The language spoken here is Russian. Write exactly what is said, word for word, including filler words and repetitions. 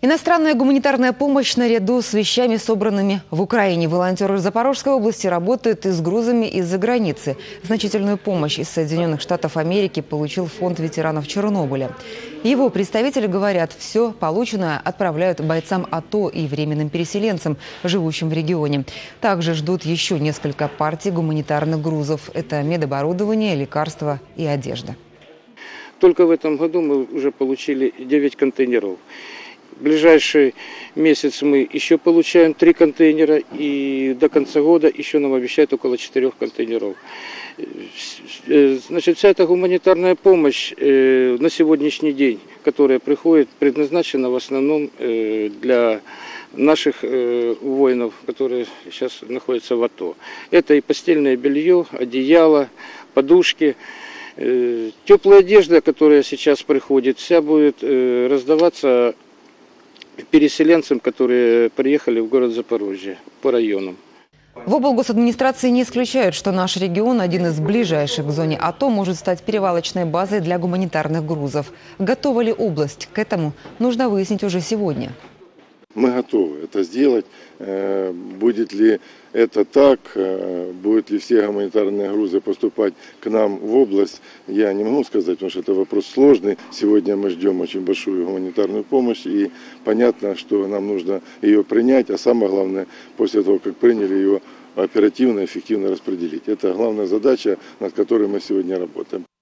Иностранная гуманитарная помощь наряду с вещами, собранными в Украине. Волонтеры Запорожской области работают и с грузами из-за границы. Значительную помощь из Соединенных Штатов Америки получил фонд ветеранов Чернобыля. Его представители говорят, все полученное отправляют бойцам АТО и временным переселенцам, живущим в регионе. Также ждут еще несколько партий гуманитарных грузов. Это медоборудование, лекарства и одежда. Только в этом году мы уже получили девять контейнеров. В ближайший месяц мы еще получаем три контейнера, и до конца года еще нам обещают около четырех контейнеров. Значит, вся эта гуманитарная помощь на сегодняшний день, которая приходит, предназначена в основном для наших воинов, которые сейчас находятся в АТО. Это и постельное белье, одеяло, подушки. Теплая одежда, которая сейчас приходит, вся будет раздаваться переселенцам, которые приехали в город Запорожье по районам. В облгосадминистрации не исключают, что наш регион, один из ближайших к зоне АТО, может стать перевалочной базой для гуманитарных грузов. Готова ли область к этому, нужно выяснить уже сегодня. Мы готовы это сделать. Будет ли это так, будут ли все гуманитарные грузы поступать к нам в область, я не могу сказать, потому что это вопрос сложный. Сегодня мы ждем очень большую гуманитарную помощь, и понятно, что нам нужно ее принять, а самое главное, после того, как приняли ее, оперативно, эффективно распределить. Это главная задача, над которой мы сегодня работаем.